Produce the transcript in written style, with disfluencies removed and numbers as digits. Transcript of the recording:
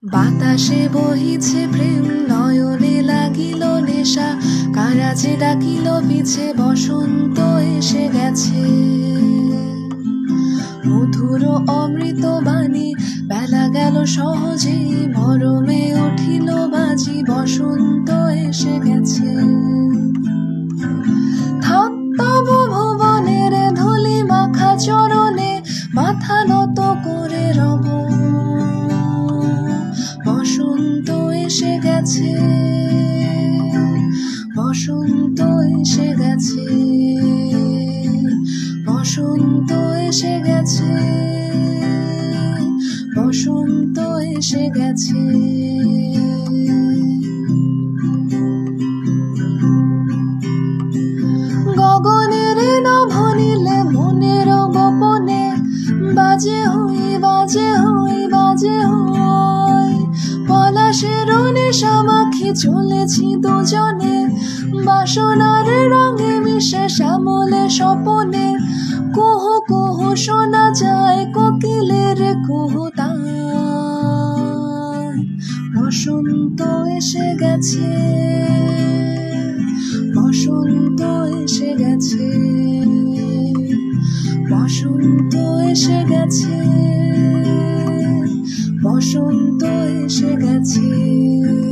বাতাসে বহিছে প্রেম, নয়নে লাগিল নেশা, কারাজে ডাকিল পিছে, বসন্ত এসে গেছে। মধুর অমৃত বাণী, বেলা গেল সহজে, মরমে উঠিল বাজি, বসন্ত এসে গেছে। থাক তবু ভুবনের ধূলি মাখা চরণে, মাথা নত করে রব, বসন্ত এসে গেছে, বসন্ত এসে গেছে, বসন্ত এসে গেছে, বসন্ত এসে গেছে। গগনের নভনীলে মনের গোপনে, বাজে হই বাজে হই বাজে হই, পলাশের নেশা মাখি চলেছি দুজনে, বাসনার রঙে মিশে শ্যামলে স্বপনে, কুহু কুহু শোনা যায় কোকিলের কুহুতান। বসন্ত এসে গেছে, বসন্ত এসে গেছে, বসন্ত এসে গেছে, বসন্ত এসে গেছে।